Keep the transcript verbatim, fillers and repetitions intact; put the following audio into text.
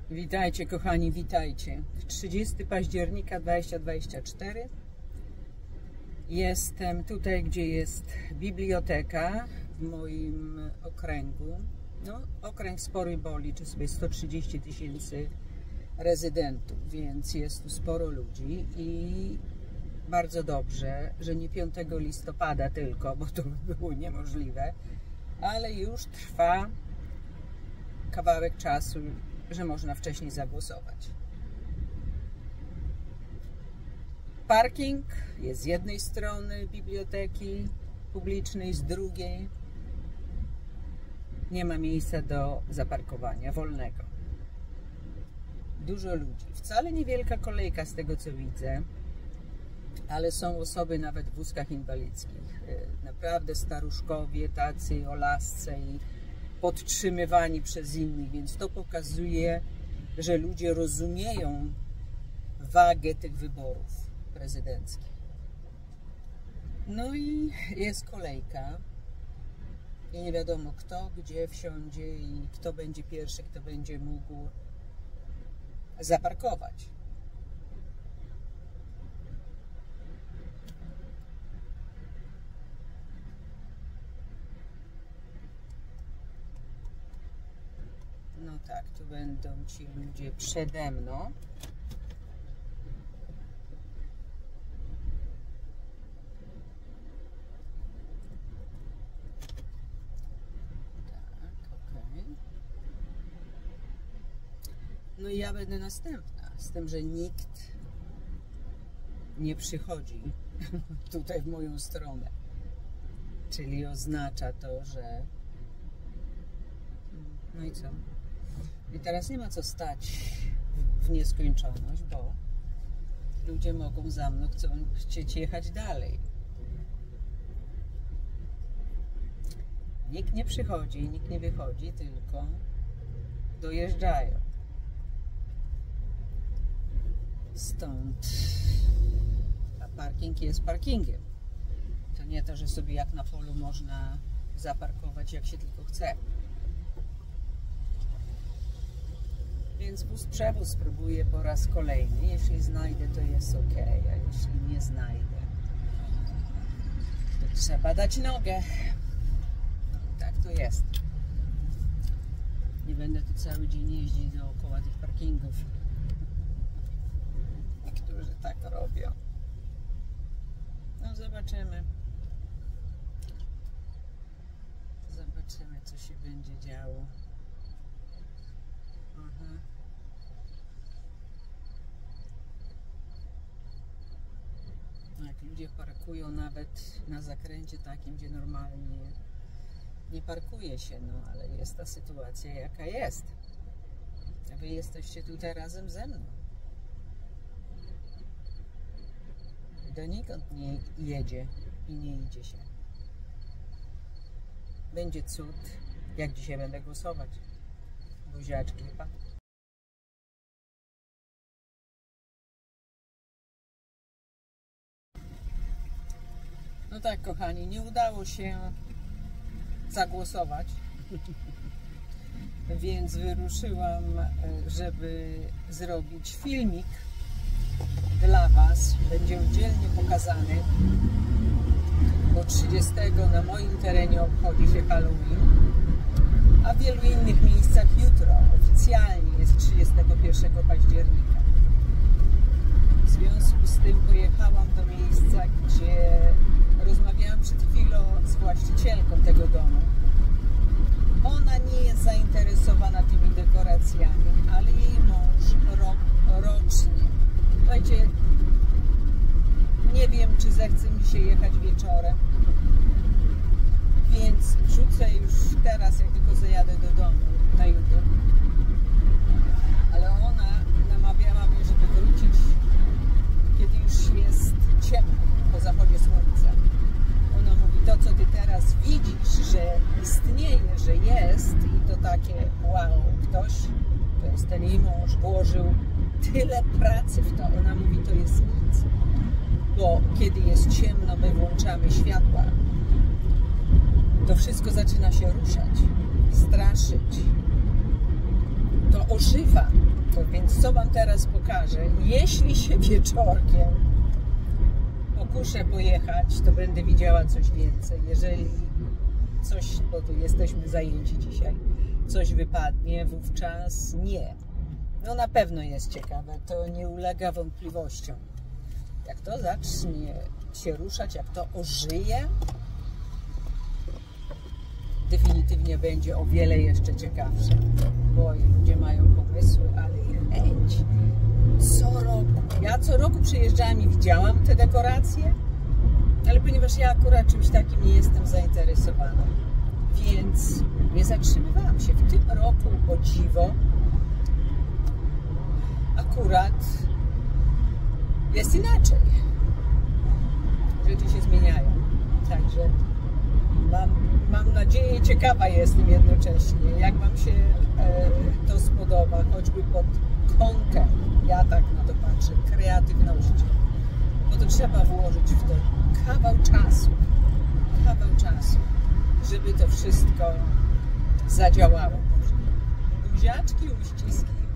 Witajcie kochani, witajcie. trzydziestego października dwa tysiące dwudziestego czwartego. Jestem tutaj, gdzie jest biblioteka w moim okręgu. No, okręg spory, bo liczy sobie sto trzydzieści tysięcy rezydentów, więc jest tu sporo ludzi i bardzo dobrze, że nie piątego listopada tylko, bo to by było niemożliwe, ale już trwa kawałek czasu, że można wcześniej zagłosować. Parking jest z jednej strony biblioteki publicznej, z drugiej nie ma miejsca do zaparkowania wolnego. Dużo ludzi. Wcale niewielka kolejka z tego, co widzę, ale są osoby nawet w wózkach inwalidzkich. Naprawdę staruszkowie, tacy o lasce i podtrzymywani przez innych, więc to pokazuje, że ludzie rozumieją wagę tych wyborów prezydenckich. No i jest kolejka i nie wiadomo kto, gdzie wsiądzie i kto będzie pierwszy, kto będzie mógł zaparkować. No tak, tu będą ci ludzie przede mną. Tak, okej. No i ja będę następna, z tym, że nikt nie przychodzi tutaj w moją stronę. Czyli oznacza to, że... No i co? I teraz nie ma co stać w nieskończoność, bo ludzie mogą za mną chcą chcieć jechać dalej. Nikt nie przychodzi, nikt nie wychodzi, tylko dojeżdżają. Stąd a parking jest parkingiem. To nie to, że sobie jak na polu można zaparkować jak się tylko chce. Więc wóz przewóz spróbuję po raz kolejny. Jeśli znajdę, to jest ok, a jeśli nie znajdę, to trzeba dać nogę. No, tak to jest. Nie będę tu cały dzień jeździć dookoła tych parkingów. Niektórzy tak robią. No zobaczymy. Zobaczymy, co się będzie działo. Aha. Jak ludzie parkują nawet na zakręcie takim, gdzie normalnie nie parkuje się, no ale jest ta sytuacja jaka jest. A wy jesteście tutaj razem ze mną. Donikąd nie jedzie i nie idzie się. Będzie cud, jak dzisiaj będę głosować. Buziaczki, pa. No tak, kochani, nie udało się zagłosować, więc wyruszyłam, żeby zrobić filmik dla Was. Będzie oddzielnie pokazany, bo trzydziestego na moim terenie obchodzi się Halloween, a w wielu innych miejscach jutro, oficjalnie jest trzydziestego pierwszego października. W związku z tym pojechałam do miejsca, gdzie rozmawiałam przed chwilą z właścicielką tego domu. Ona nie jest zainteresowana tymi dekoracjami, ale jej mąż rok rocznie. Słuchajcie, nie wiem, czy zechce mi się jechać wieczorem, więc wrzucę już teraz, jak tylko zajadę do domu na YouTube. Ale ona namawiała mnie, żeby wrócić, kiedy już jest ciemno, po zachodzie słońca. Ona mówi, to co ty teraz widzisz, że istnieje, że jest i to takie wow, ktoś, to jest ten jej mąż, włożył tyle pracy w to. Ona mówi, to jest nic, bo kiedy jest ciemno, my włączamy światła. To wszystko zaczyna się ruszać, straszyć. To ożywa. To więc co Wam teraz pokażę? Jeśli się wieczorkiem pokuszę pojechać, to będę widziała coś więcej. Jeżeli coś, bo tu jesteśmy zajęci dzisiaj, coś wypadnie, wówczas nie. No na pewno jest ciekawe, to nie ulega wątpliwościom. Jak to zacznie się ruszać, jak to ożyje, definitywnie będzie o wiele jeszcze ciekawsze, bo ludzie mają pomysły, ale i chęć. Co roku, ja co roku przyjeżdżałam i widziałam te dekoracje, ale ponieważ ja akurat czymś takim nie jestem zainteresowana, więc nie zatrzymywałam się. W tym roku, o dziwo, akurat jest inaczej. Rzeczy się zmieniają. Także mam, mam nadzieję, ciekawa jestem jednocześnie, jak Wam się e, to spodoba, choćby pod kątem, ja tak na to patrzę, kreatywności. Bo to trzeba włożyć w to kawał czasu, kawał czasu, żeby to wszystko zadziałało. Buziaczki, uściski.